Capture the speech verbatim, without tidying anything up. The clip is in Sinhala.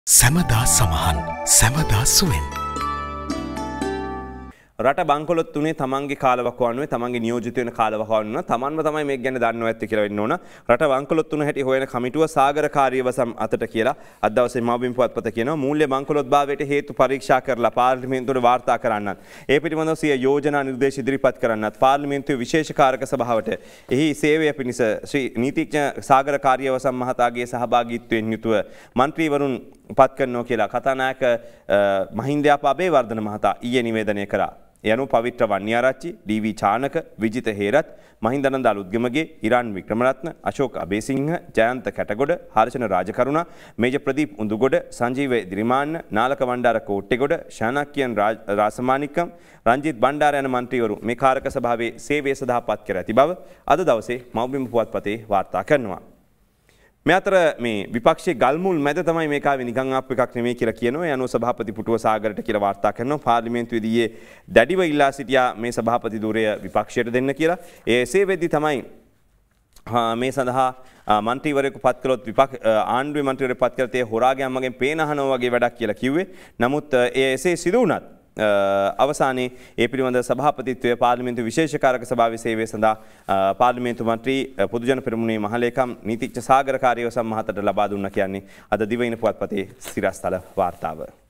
සැමදා සමහන් සැමදා සුවෙන් රට බංකොලොත් තුනේ තමන්ගේ කාලවකවානුවේ තමන්ගේ නියෝජිත වෙන කාලවකවානුව තමන්ම තමයි මේක ගැන දන්නව ඇත්තේ කියලා වෙන්න ඕන. රට බංකොලොත් තුන හැටි හොයන කමිටුව සාගරකාරීව සම් අතට කියලා අද දවසේ මවබිම් පුවත්පත කියනවා මූල්‍ය බංකොලොත් භාවයට හේතු පරීක්ෂා කරලා පාර්ලිමේන්තුවට වාර්තා කරන්නත්. ඒ පිළිබඳව සිය යෝජනා නිර්දේශ ඉදිරිපත් කරන්නත් පාර්ලිමේන්තුවේ විශේෂ කාරක සභාවට එහි සේවය පිණිස ශ්‍රී නීතිඥ සාගරකාරීව සම් මහතාගේ සහභාගීත්වයෙන් යුතුව මන්ත්‍රීවරුන් පත් කරනවා කියලා කතානායක මහින්දයාප අබේවර්ධන මහතා ඊයේ නිවේදනය කරා. යනු පවිත්‍ර වන්‍යාරච්චි, ඩී.වී. චානක, විජිත හේරත්, මහින්දනන්ද අලුත්ගමගේ, ඉරාන් වික්‍රමරත්න, අශෝක අබේසිංහ, ජයන්ත කැටගොඩ, හර්ෂණ රාජකරුණා, මේජ ප්‍රදීප් උඳුගොඩ, සංජීව දිරිමාන්න, නාලක වණ්ඩාර කෝට්ටේගොඩ, ශානක්‍යන් රාසමානික්කම්, රංජිත් බණ්ඩාර යන මන්ත්‍රීවරු මේ කාරක සභාවේ සේවය සඳහා පත් කර ඇති බව අද දවසේ මව්බිම පුවත්පතේ වාර්තා කරනවා. මේ අතර මේ විපක්ෂයේ ගල්මුල් මැද තමයි මේක ආවේ නිකන් ආප් එකක් නෙමෙයි කියලා කියනවා. ඒ අනුව සභාපති පුටුව සාගරට කියලා වාර්තා කරනවා. පාර්ලිමේන්තුවේදී දැඩිව ඉල්ලා සිටියා මේ සභාපති ධුරය විපක්ෂයට දෙන්න කියලා. ඒසේ වෙද්දී තමයි මේ සඳහා මන්ත්‍රීවරයෙකු පත් කළොත් විපක්ෂ ආණ්ඩුවේ මන්ත්‍රීවරයෙකු පත් කළත් ඒ හොරාගේ අම්මගෙන් පේන අහනවා වගේ වැඩක් කියලා කිව්වේ. නමුත් ඒ එසේ සිදු වුණත් අවසානයේ ඒ පිළිබඳ සභාපතිත්වය පාර්ලිමේන්තු විශේෂ කාරක සභාවේ සේවය සඳහා පාර්ලිමේන්තු මන්ත්‍රී පොදුජන පෙරමුණේ මහලේකම් නීතිඥ සාගරකාරීව සම්මහතට ලබා දුන්නා කියන්නේ අද දිවයින පුවත්පතේ සිරස්තල වාර්තාව.